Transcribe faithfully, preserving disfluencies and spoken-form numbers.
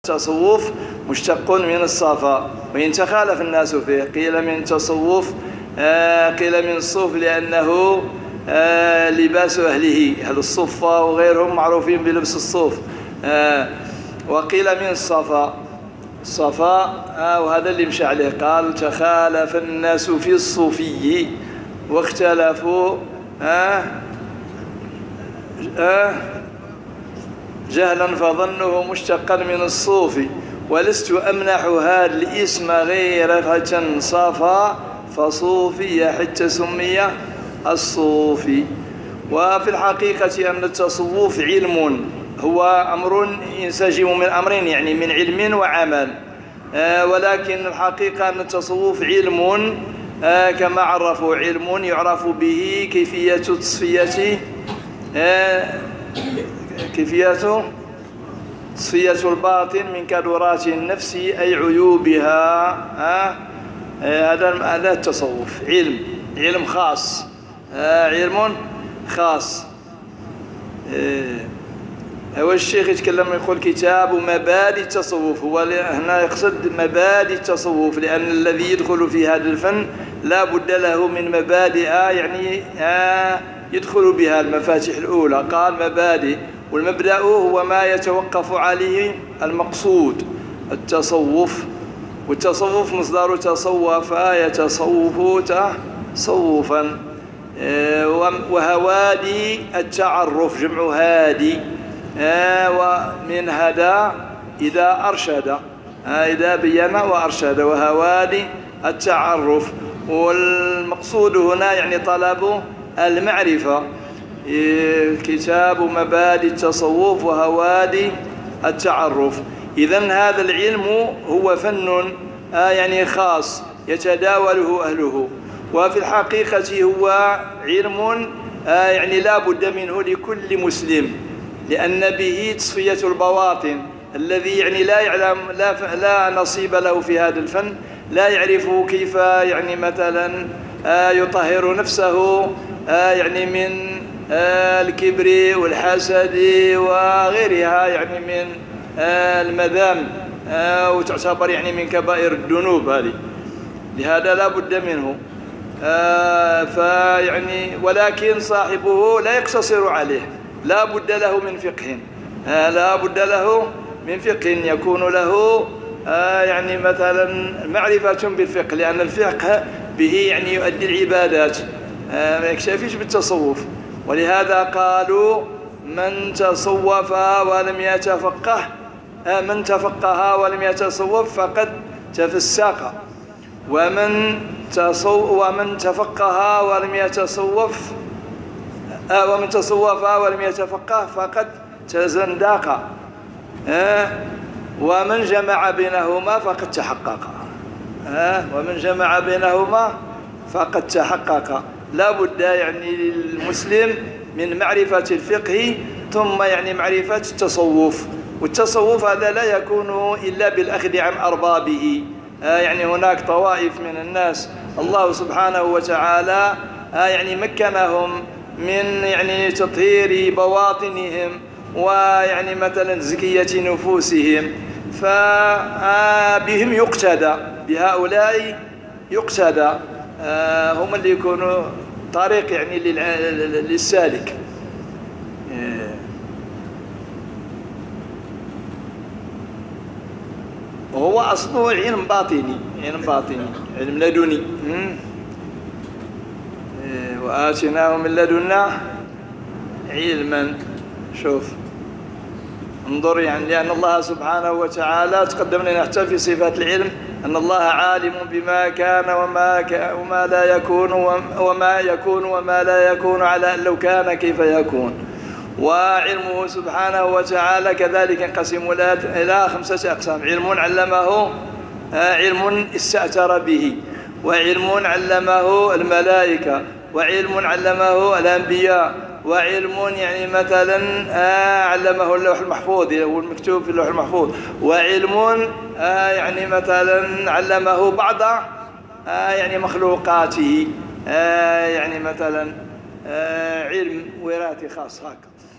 التصوف مشتق من الصفا، وإن تخالف الناس فيه، قيل من تصوف آه قيل من الصوف لأنه آه لباس أهله، أهل الصفة وغيرهم معروفين بلبس الصوف، آه وقيل من الصفا الصفا آه وهذا اللي مشى عليه. قال تخالف الناس في الصوفي واختلفوا آه آه جهلا فظنه مشتقا من الصوف، ولست أمنح هذا الاسم غير فتن صفا فصوفي حتى سمي الصوفي. وفي الحقيقة أن التصوف علم، هو أمر ينسجم من أمرين، يعني من علم وعمل، آه ولكن الحقيقة أن التصوف علم آه كما عرفوا، علم يعرف به كيفية تصفية آه كيفية تصفية الباطن من كدرات النفس أي عيوبها. هذا آه هذا التصوف علم علم خاص، آه علم خاص. آه هو الشيخ يتكلم يقول كتاب مبادئ التصوف، هو هنا يقصد مبادئ التصوف، لأن الذي يدخل في هذا الفن لا بد له من مبادئ، يعني آه يدخل بها المفاتيح الأولى. قال مبادئ، والمبدأ هو ما يتوقف عليه المقصود التصوف، والتصوف مصدر تصوف يتصوف تصوفا. وهوادي التعرف جمع هادي، ومن هدى إذا أرشد، إذا بين وأرشد، وهوادي التعرف. والمقصود هنا يعني طلب المعرفة. كتاب مبادئ التصوف وهوادي التعرف. إذن هذا العلم هو فن آه يعني خاص يتداوله أهله، وفي الحقيقة هو علم آه يعني لا بد منه لكل مسلم، لأن به تصفية البواطن. الذي يعني لا يعلم لا, لا نصيب له في هذا الفن لا يعرف كيف يعني مثلا آه يطهر نفسه آه يعني من آه الكبر والحسد وغيرها، يعني من آه المذام، آه وتعتبر يعني من كبائر الذنوب هذه، لهذا لا بد منه. آه فيعني ولكن صاحبه لا يقتصر عليه، لا بد له من فقه، آه لا بد له من فقه يكون له آه يعني مثلا معرفة بالفقه، لأن الفقه به يعني يؤدي العبادات، آه ما يكتفيش بالتصوف. ولهذا قالوا من تصوف ولم يتفقه آه من تفقه ولم يتصوف فقد تفسق، ومن تصو ومن تفقه ولم يتصوف آه ومن تصوف ولم يتفقه فقد تزندق، آه ومن جمع بينهما فقد تحقق، آه ومن جمع بينهما فقد تحقق. لا بد يعني للمسلم من معرفة الفقه ثم يعني معرفة التصوف، والتصوف هذا لا يكون إلا بالأخذ عن أربابه. آه يعني هناك طوائف من الناس الله سبحانه وتعالى آه يعني مكنهم من يعني تطهير بواطنهم ويعني مثلا زكية نفوسهم، فبهم يقتدى، بهؤلاء يقتدى، آه هم اللي يكونوا طريق يعني للسالك. وهو أصله علم باطني، علم باطني علم لدني. وآتيناه من لدنا علما. شوف انظر يعني، لأن الله سبحانه وتعالى تقدم لنا حتى في صفات العلم أن الله عالم بما كان وما, كان وما لا يكون وما يكون وما لا يكون، على أن لو كان كيف يكون. وعلمه سبحانه وتعالى كذلك ينقسم إلى خمسة أقسام: علم علمه، علم استأثر به، وعلم علمه الملائكة، وعلم علمه الأنبياء، وعلم يعني مثلا علمه اللوح المحفوظ والمكتوب في اللوح المحفوظ، وعلم يعني مثلا علمه بعض يعني مخلوقاته، يعني مثلا علم وراثي خاص هكذا.